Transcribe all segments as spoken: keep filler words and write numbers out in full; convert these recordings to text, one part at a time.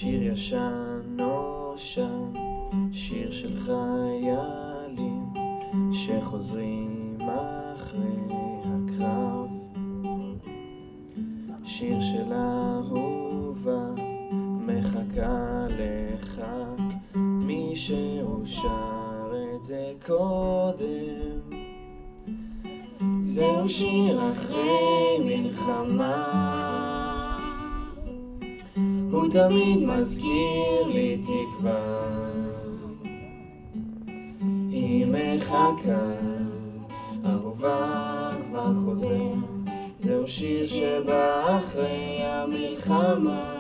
שיר ישן נושן, שיר של חיילים שחוזרים אחרי הקרב. שיר של אהובה מחכה לך, מי שאושר את זה קודם. זהו שיר אחרי מלחמה, הוא תמיד מזכיר לי תקווה. היא מחכה, אהובה כבר חוזר. זהו שיר שבא אחרי המלחמה.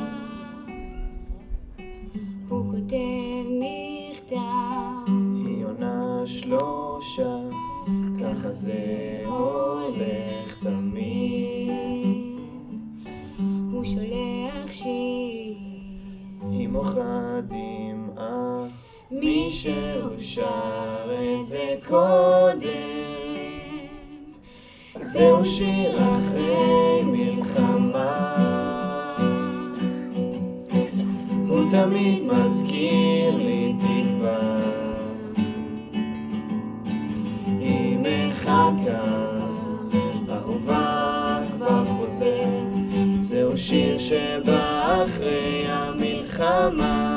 הוא כותב מכתב, היא עונה שלושה, ככה זה הולך תמיד. הוא שולח שיר, היא מוחה דמעה, מי שאושר את זה קודם. זהו שיר אחרי מלחמה, הוא תמיד מזכיר לי תקווה. היא מחכה, אהובה כבר חוזר. זהו שיר שבא אחרי המלחמה.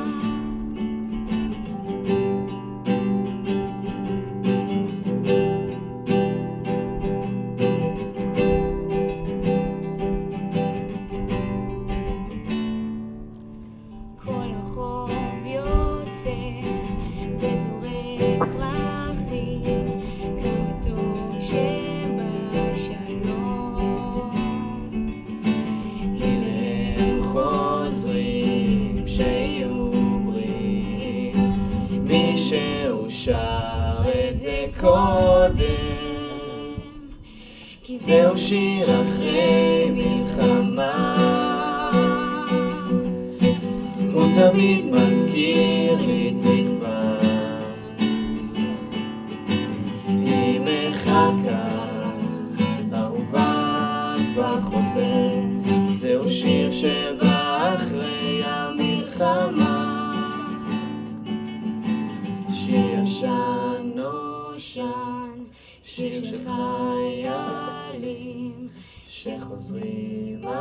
כל החוב יוצא וזורק פרחים, כמה טוב שבשלום. הנה הם חוזרים, שיהיו בריאים, מי שאושר את זה קודם. כי זהו שיר אחרי מלחמה, הוא תמיד מזכיר לי תקווה. היא מחכה, אהובה כבר חוזר. זהו שיר שבא אחרי המלחמה. שיר ישן נושן, שיר של חיילים שחוזרים